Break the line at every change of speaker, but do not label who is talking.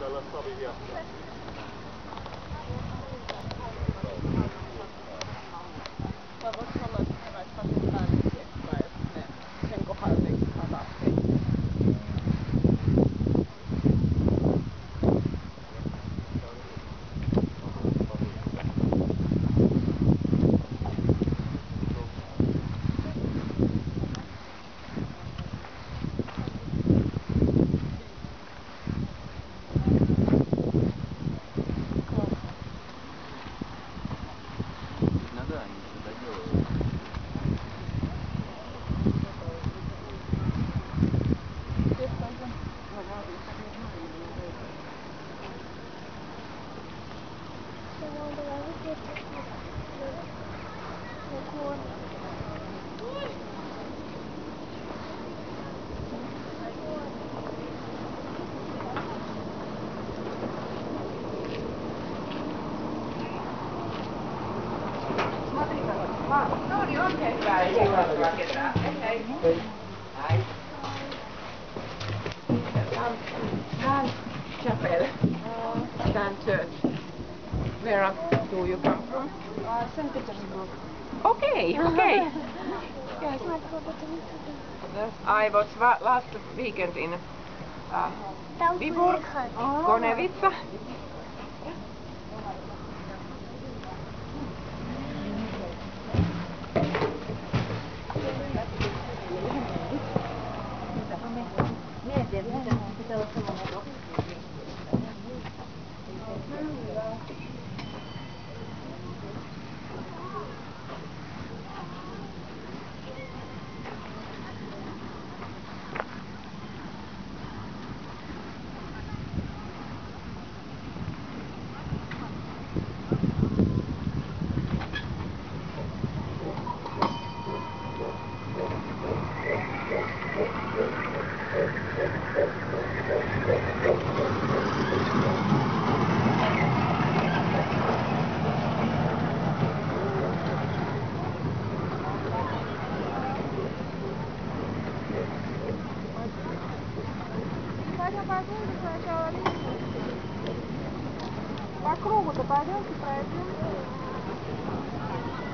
Vai voiko sanoa, että se laittaa sen päälle kiekkaa ja sitten sen kohdalla leikkaa taas heittää?
No niin, oikein hyvä. Ei seuraavaa ketään. Hei. Hei. Chapel. Stan Church. Where do you come from?
St. Petersburg.
Okay.
Yes.
I was last weekend in Viborg, Konevitsa.
По кругу-то пойдемте пройдем.